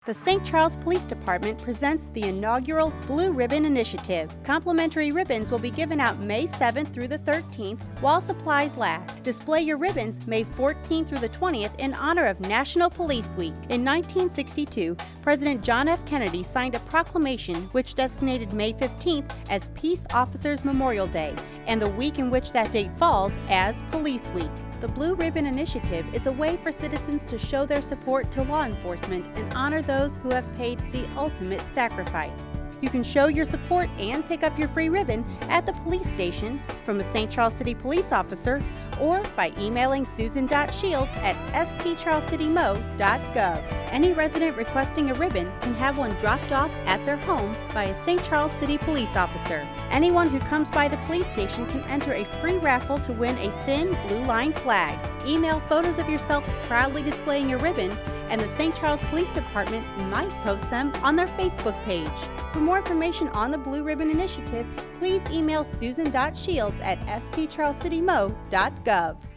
The St. Charles Police Department presents the inaugural Blue Ribbon Initiative. Complimentary ribbons will be given out May 7th through the 13th while supplies last. Display your ribbons May 14th through the 20th in honor of National Police Week. In 1962, President John F. Kennedy signed a proclamation which designated May 15th as Peace Officers Memorial Day and the week in which that date falls as Police Week. The Blue Ribbon Initiative is a way for citizens to show their support to law enforcement and honor those who have paid the ultimate sacrifice. You can show your support and pick up your free ribbon at the police station, from a St. Charles City police officer, or by emailing susan.shields@stcharlescitymo.gov. Any resident requesting a ribbon can have one dropped off at their home by a St. Charles City police officer. Anyone who comes by the police station can enter a free raffle to win a thin blue line flag. Email photos of yourself proudly displaying your ribbon, and the St. Charles Police Department might post them on their Facebook page. For more information on the Blue Ribbon Initiative, please email susan.shields@stcharlescitymo.gov.